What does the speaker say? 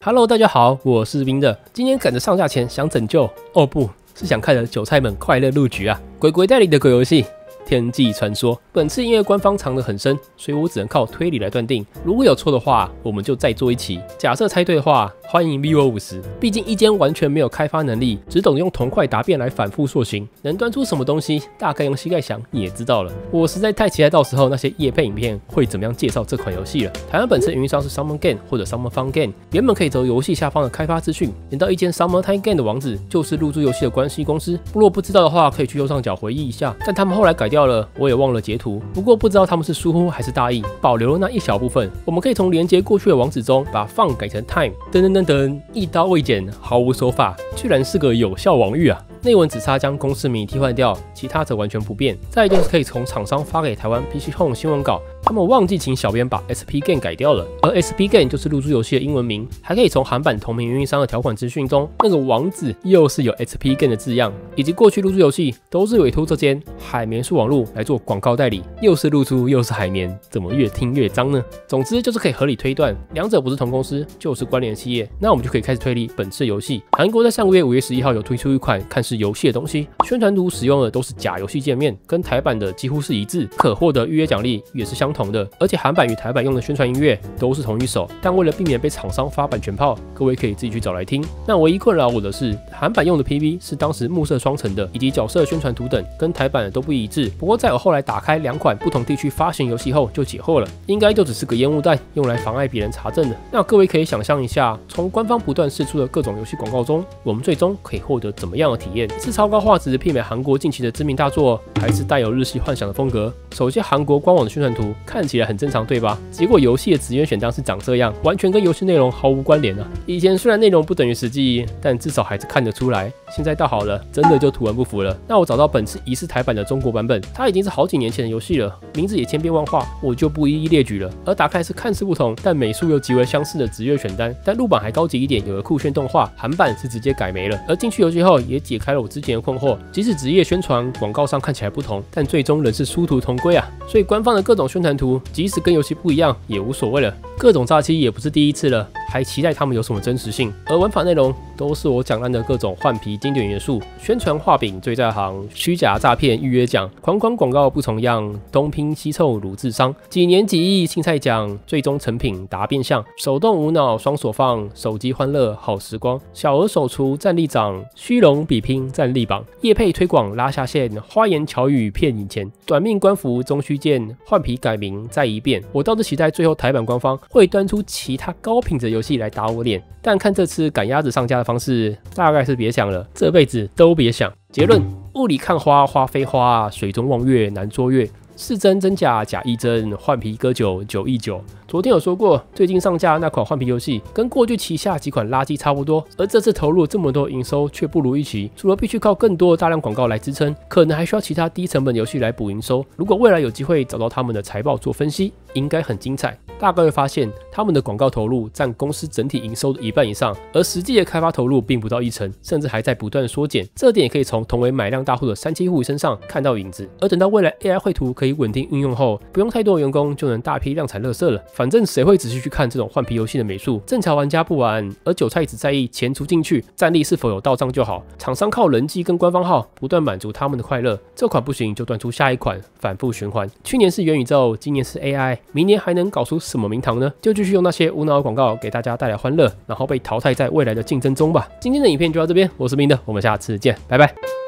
Hello， 大家好，我是冰的。今天赶着上架前想拯救，哦不是想看着韭菜们快乐入局啊！鬼鬼代理的鬼游戏《天际传说》，本次因为官方藏得很深，所以我只能靠推理来断定。如果有错的话，我们就再做一期。假设猜对的话，欢迎 VO50。毕竟一间完全没有开发能力，只懂用同块答辩来反复塑形，能端出什么东西，大概用膝盖想也知道了。我实在太期待到时候那些业配影片会怎么样介绍这款游戏了。台湾本次运营商是 Summer Game 或者 Summer Fun Game， 原本可以走游戏下方的开发资讯，连到一间 Summer Time Game 的网址就是入驻游戏的关系公司。如果不知道的话，可以去右上角回忆一下。但他们后来改掉了，我也忘了截图。不过不知道他们是疏忽还是大意，保留了那一小部分。我们可以从连接过去的网址中把 Fun 改成 Time， 噔噔噔噔，一刀未剪，毫无手法，居然是个有效网域啊！内文只差将公司名替换掉，其他则完全不变。再来就是可以从厂商发给台湾 PC Home 新闻稿，他们忘记请小编把 SP Game 改掉了，而 SP Game 就是入驻游戏的英文名。还可以从韩版同名运营商的条款资讯中，那个网址又是有 SP Game 的字样，以及过去入驻游戏都是委托这间海绵树网路来做广告代理，又是入驻又是海绵，怎么越听越脏呢？总之就是可以合理推断，两者不是同公司就是关联企业，那我们就可以开始推理本次游戏。韩国在上个月5月11号有推出一款看似游戏的东西，宣传图使用的都是假游戏界面，跟台版的几乎是一致，可获得预约奖励也是相同的，而且韩版与台版用的宣传音乐都是同一首，但为了避免被厂商发版权炮，各位可以自己去找来听。那唯一困扰我的是，韩版用的 PV 是当时目色双层的，以及角色宣传图等跟台版的都不一致。不过在我后来打开两款不同地区发行游戏后就解惑了，应该就只是个烟雾弹，用来妨碍别人查证的。那各位可以想象一下，从官方不断释出的各种游戏广告中，我们最终可以获得怎么样的体验？是超高画质媲美韩国近期的知名大作，还是带有日系幻想的风格？首先，韩国官网的宣传图看起来很正常，对吧？结果游戏的职业选项是长这样，完全跟游戏内容毫无关联啊！以前虽然内容不等于实际，但至少还是看得出来。现在倒好了，真的就图文不符了。那我找到本次疑似台版的中国版本，它已经是好几年前的游戏了，名字也千变万化，我就不一一列举了。而打开是看似不同，但美术又极为相似的职业选单，但入版还高级一点，有了酷炫动画。韩版是直接改没了。而进去游戏后，也解开了我之前的困惑，即使职业宣传广告上看起来不同，但最终仍是殊途同归啊！所以官方的各种宣传图，即使跟游戏不一样，也无所谓了。各种诈欺也不是第一次了，还期待他们有什么真实性。而玩法内容都是我讲烂的各种换皮经典元素，宣传画饼最在行，虚假诈骗预约奖，款款广告不重样，东拼西凑辱智商，几年几亿青菜奖，最终成品达变相，手动无脑双手放，手机欢乐好时光，小额手厨战力涨，虚荣比拼战力榜，业配推广拉下线，花言巧语骗引钱，短命官服终须见，换皮改名再一遍。我倒是期待最后台版官方会端出其他高品质游戏来打我脸，但看这次赶鸭子上架的方式，大概是别想了，这辈子都别想。结论：雾里看花，花非花；水中望月，难捉月。是真真假假亦真，换皮割酒酒亦酒。昨天有说过，最近上架那款换皮游戏跟过去旗下几款垃圾差不多，而这次投入这么多营收却不如预期，除了必须靠更多的大量广告来支撑，可能还需要其他低成本游戏来补营收。如果未来有机会找到他们的财报做分析，应该很精彩。大概会发现他们的广告投入占公司整体营收的1半以上，而实际的开发投入并不到1成，甚至还在不断缩减。这点也可以从同为买量大户的37户身上看到影子。而等到未来 AI 绘图可以稳定运用后，不用太多的员工就能大批量产垃圾了。反正谁会仔细去看这种换皮游戏的美术？正常玩家不玩，而韭菜只在意钱出进去，战力是否有到账就好。厂商靠人气跟官方号不断满足他们的快乐，这款不行就端出下一款，反复循环。去年是元宇宙，今年是 AI， 明年还能搞出什么名堂呢？就继续用那些无脑的广告给大家带来欢乐，然后被淘汰在未来的竞争中吧。今天的影片就到这边，我是明的，我们下次见，拜拜。